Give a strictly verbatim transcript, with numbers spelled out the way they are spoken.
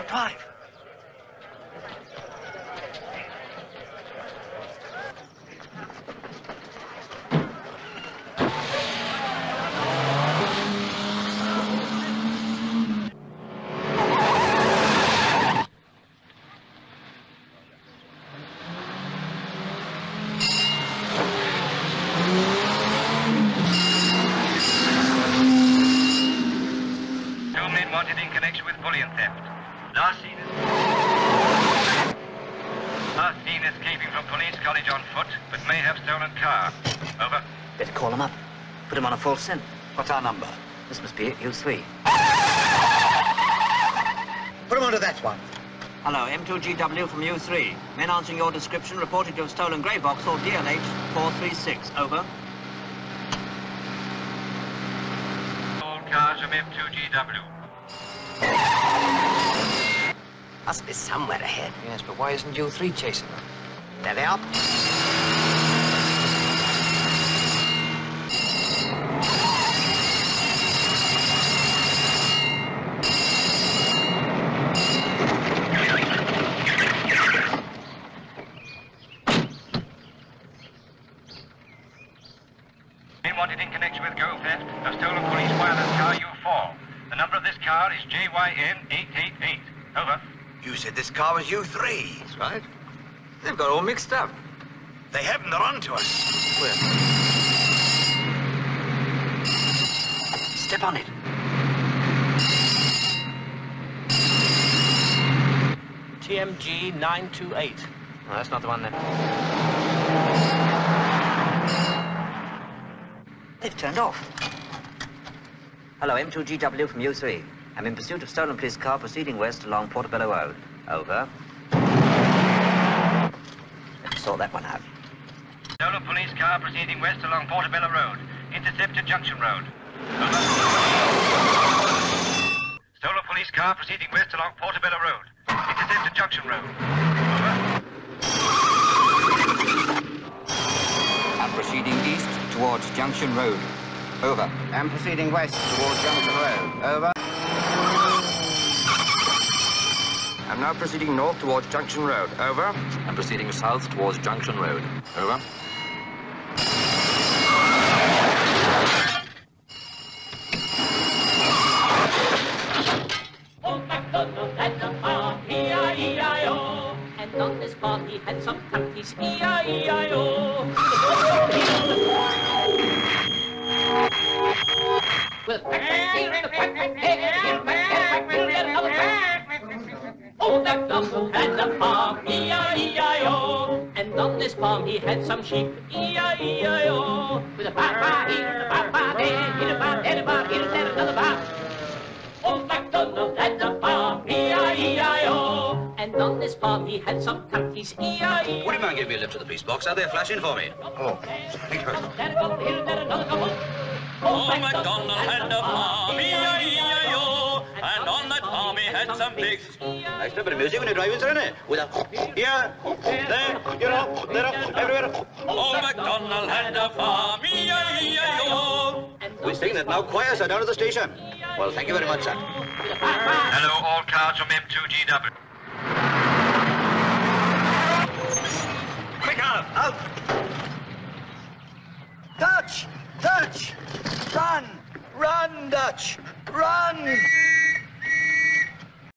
drive. Wanted in connection with bullion theft. Last seen Last seen escaping from police college on foot, but may have stolen car. Over. Better call him up. Put him on a false scent. What's our number? This must be it, U three. Put him onto that one. Hello, M two G W from U three. Men answering your description reported to have stolen grey Vauxhall D L H four three six. Over. All cars from M two G W. Must be somewhere ahead. Yes, but why isn't U three chasing them? There they are. Men wanted in connection with gold theft, a stolen police wireless car U four. The number of this car is J Y N eight eight eight. Over. You said this car was U three. That's right. They've got all mixed up. They haven't. They're on to us. Where? Step on it. T M G nine two eight. No, that's not the one then. They've turned off. Hello, M two G W from U three. I'm in pursuit of stolen police car proceeding west along Portobello Road. Over. Sort that one out. Stolen police car proceeding west along Portobello Road. Intercepted Junction Road. Over. Stolen police car proceeding west along Portobello Road. Intercepted Junction Road. Over. I'm proceeding east towards Junction Road. Over. I'm proceeding west towards Junction Road. Over. I'm now proceeding north towards Junction Road. Over. I'm proceeding south towards Junction Road. Over. Old MacDonald had a farm, E I E I O. And on this farm he had some turkeys, E I E I O. Well, Old MacDonald had a farm, E I E I O. And on this farm he had some sheep, E I E I O. With a ba-ba here, a ba-ba there, here a ba, there a ba, here and there another ba. Old MacDonald had a farm, E I E I O. And on this farm he had some turkeys, E I E I O. Would you mind giving me a lift to the police box? Are they flashing for me? Oh, thank you. Old MacDonald had a farm, E I E I O, and on that farm he had some pigs. Nice bit of music when you're driving, isn't it? With a here, there, you know, there, everywhere. Old MacDonald had a farm, E I E I O. We sing that now, choir, sir, down at the station. Well, thank you very much, sir. Hello, all cars from M two G W. Quick out! Out! Dutch! Dutch! Run! Run, Dutch! Run!